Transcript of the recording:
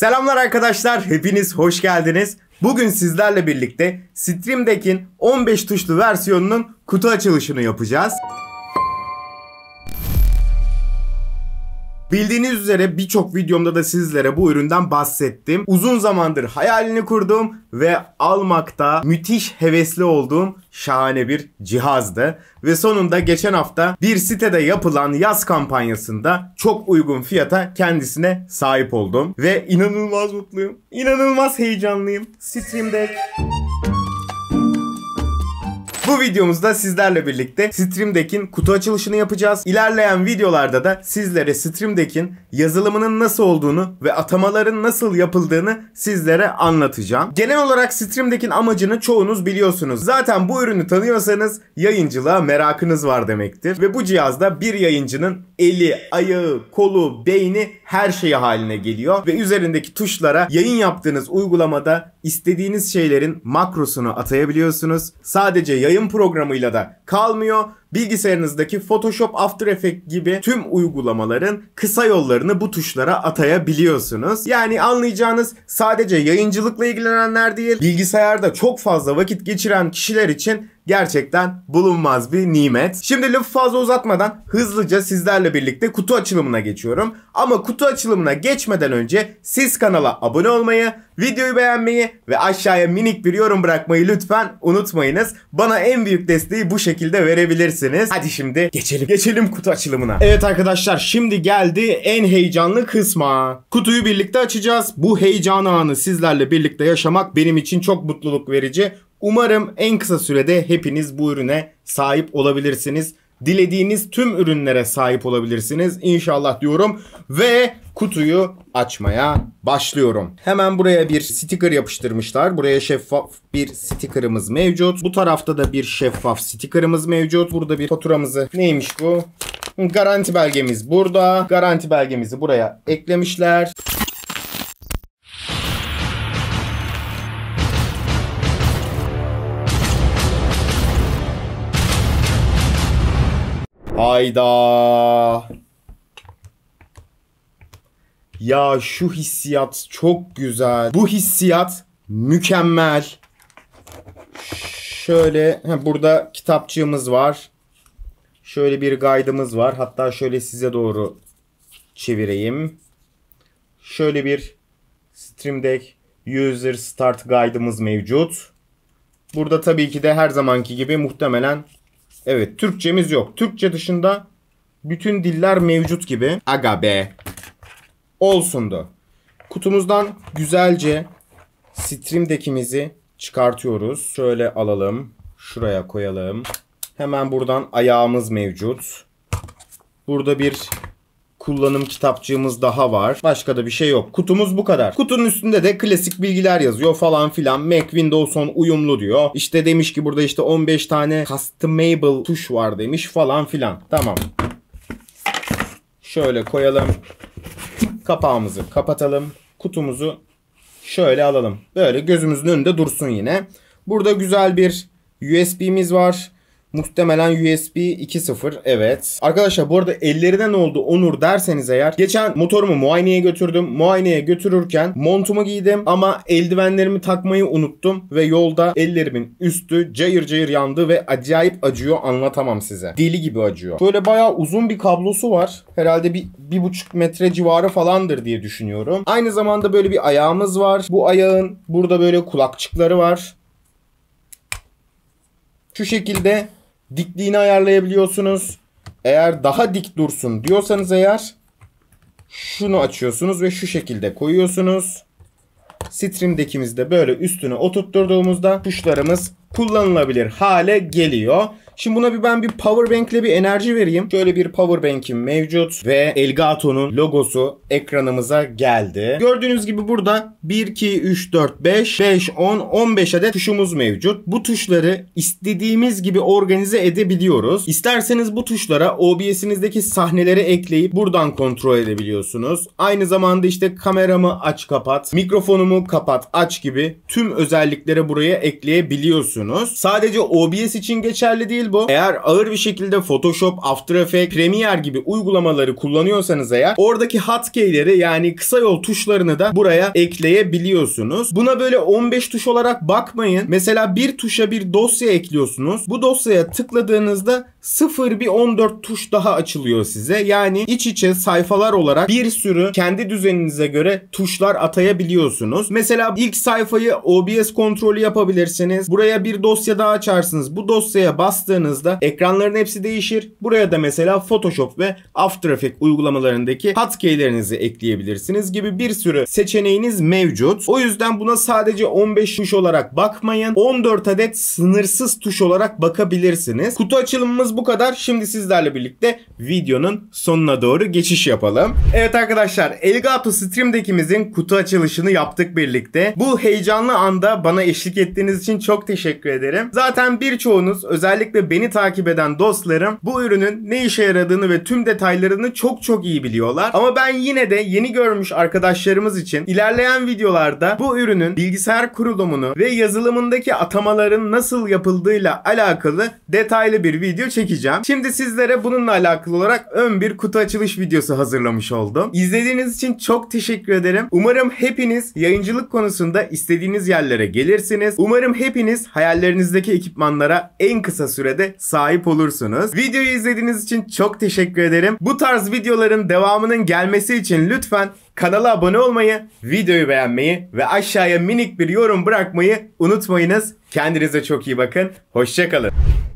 Selamlar arkadaşlar, hepiniz hoş geldiniz. Bugün sizlerle birlikte Stream Deck'in 15 tuşlu versiyonunun kutu açılışını yapacağız. Bildiğiniz üzere birçok videomda da sizlere bu üründen bahsettim. Uzun zamandır hayalini kurduğum ve almakta müthiş hevesli olduğum şahane bir cihazdı. Ve sonunda geçen hafta bir sitede yapılan yaz kampanyasında çok uygun fiyata kendisine sahip oldum. Ve inanılmaz mutluyum, inanılmaz heyecanlıyım. Stream Deck. Bu videomuzda sizlerle birlikte Stream Deck'in kutu açılışını yapacağız. İlerleyen videolarda da sizlere Stream Deck'in yazılımının nasıl olduğunu ve atamaların nasıl yapıldığını sizlere anlatacağım. Genel olarak Stream Deck'in amacını çoğunuz biliyorsunuz. Zaten bu ürünü tanıyorsanız yayıncılığa merakınız var demektir. Ve bu cihazda bir yayıncının eli, ayağı, kolu, beyni her şeyi haline geliyor. Ve üzerindeki tuşlara yayın yaptığınız uygulamada istediğiniz şeylerin makrosunu atayabiliyorsunuz. Sadece yayın programıyla da kalmıyor. Bilgisayarınızdaki Photoshop, After Effects gibi tüm uygulamaların kısa yollarını bu tuşlara atayabiliyorsunuz. Yani anlayacağınız sadece yayıncılıkla ilgilenenler değil, bilgisayarda çok fazla vakit geçiren kişiler için gerçekten bulunmaz bir nimet. Şimdi lafı fazla uzatmadan hızlıca sizlerle birlikte kutu açılımına geçiyorum. Ama kutu açılımına geçmeden önce siz kanala abone olmayı, videoyu beğenmeyi ve aşağıya minik bir yorum bırakmayı lütfen unutmayınız. Bana en büyük desteği bu şekilde verebilirsiniz. Hadi şimdi geçelim kutu açılımına. Evet arkadaşlar, şimdi geldi en heyecanlı kısma. Kutuyu birlikte açacağız. Bu heyecan anı sizlerle birlikte yaşamak benim için çok mutluluk verici. Umarım en kısa sürede hepiniz bu ürüne sahip olabilirsiniz. Dilediğiniz tüm ürünlere sahip olabilirsiniz İnşallah diyorum. Ve kutuyu açmaya başlıyorum. Hemen buraya bir sticker yapıştırmışlar. Buraya şeffaf bir stickerımız mevcut. Bu tarafta da bir şeffaf stickerımız mevcut. Burada bir faturamızı, neymiş bu? Garanti belgemiz burada. Garanti belgemizi buraya eklemişler. Hayda. Ya şu hissiyat çok güzel. Bu hissiyat mükemmel. Şöyle burada kitapçığımız var. Şöyle bir guide'ımız var. Hatta şöyle size doğru çevireyim. Şöyle bir Stream Deck User Start Guide'ımız mevcut. Burada tabii ki de her zamanki gibi muhtemelen evet, Türkçemiz yok. Türkçe dışında bütün diller mevcut gibi. Aga be. Olsundu. Kutumuzdan güzelce Stream Deck'imizi çıkartıyoruz. Şöyle alalım. Şuraya koyalım. Hemen buradan ayağımız mevcut. Burada bir kullanım kitapçığımız daha var. Başka da bir şey yok. Kutumuz bu kadar. Kutunun üstünde de klasik bilgiler yazıyor falan filan. Mac, Windows 10 uyumlu diyor. İşte demiş ki burada işte 15 tane customable tuş var demiş falan filan. Tamam. Şöyle koyalım. Kapağımızı kapatalım. Kutumuzu şöyle alalım. Böyle gözümüzün önünde dursun yine. Burada güzel bir USB'miz var. Muhtemelen USB 2.0, evet. Arkadaşlar bu arada ellerine ne oldu Onur derseniz eğer. Geçen motorumu muayeneye götürdüm. Muayeneye götürürken montumu giydim ama eldivenlerimi takmayı unuttum. Ve yolda ellerimin üstü cayır cayır yandı ve acayip acıyor, anlatamam size. Deli gibi acıyor. Böyle bayağı uzun bir kablosu var. Herhalde bir 1,5 metre civarı falandır diye düşünüyorum. Aynı zamanda böyle bir ayağımız var. Bu ayağın burada böyle kulakçıkları var. Şu şekilde dikliğini ayarlayabiliyorsunuz. Eğer daha dik dursun diyorsanız eğer şunu açıyorsunuz ve şu şekilde koyuyorsunuz. Stream Deck'imizde böyle üstüne oturtturduğumuzda tuşlarımız kullanılabilir hale geliyor. Şimdi buna ben bir power bank ile bir enerji vereyim. Şöyle bir power bank'im mevcut ve Elgato'nun logosu ekranımıza geldi. Gördüğünüz gibi burada 1, 2, 3, 4, 5, 10, 15 adet tuşumuz mevcut. Bu tuşları istediğimiz gibi organize edebiliyoruz. İsterseniz bu tuşlara OBS'inizdeki sahneleri ekleyip buradan kontrol edebiliyorsunuz. Aynı zamanda işte kameramı aç kapat, mikrofonumu kapat aç gibi tüm özellikleri buraya ekleyebiliyorsunuz. yapabiliyorsunuz. Sadece OBS için geçerli değil bu. Eğer ağır bir şekilde Photoshop, After Effects, Premiere gibi uygulamaları kullanıyorsanız eğer oradaki hotkey'leri yani kısa yol tuşlarını da buraya ekleyebiliyorsunuz. Buna böyle 15 tuş olarak bakmayın. Mesela bir tuşa bir dosya ekliyorsunuz. Bu dosyaya tıkladığınızda 14 tuş daha açılıyor size. Yani iç içe sayfalar olarak bir sürü kendi düzeninize göre tuşlar atayabiliyorsunuz. Mesela ilk sayfayı OBS kontrolü yapabilirsiniz. Buraya bir dosya daha açarsınız. Bu dosyaya bastığınızda ekranların hepsi değişir. Buraya da mesela Photoshop ve After Effects uygulamalarındaki hotkey'lerinizi ekleyebilirsiniz gibi bir sürü seçeneğiniz mevcut. O yüzden buna sadece 15 tuş olarak bakmayın. 14 adet sınırsız tuş olarak bakabilirsiniz. Kutu açılımımız bu kadar. Şimdi sizlerle birlikte videonun sonuna doğru geçiş yapalım. Evet arkadaşlar, Elgato Stream Deck'imizin kutu açılışını yaptık birlikte. Bu heyecanlı anda bana eşlik ettiğiniz için çok teşekkür ederim. Zaten birçoğunuz, özellikle beni takip eden dostlarım, bu ürünün ne işe yaradığını ve tüm detaylarını çok iyi biliyorlar. Ama ben yine de yeni görmüş arkadaşlarımız için ilerleyen videolarda bu ürünün bilgisayar kurulumunu ve yazılımındaki atamaların nasıl yapıldığıyla alakalı detaylı bir video çekeceğim. Şimdi sizlere bununla alakalı olarak ön bir kutu açılış videosu hazırlamış oldum. İzlediğiniz için çok teşekkür ederim. Umarım hepiniz yayıncılık konusunda istediğiniz yerlere gelirsiniz. Umarım hepiniz hayallerinizdeki ekipmanlara en kısa sürede sahip olursunuz. Videoyu izlediğiniz için çok teşekkür ederim. Bu tarz videoların devamının gelmesi için lütfen kanala abone olmayı, videoyu beğenmeyi ve aşağıya minik bir yorum bırakmayı unutmayınız. Kendinize çok iyi bakın. Hoşça kalın.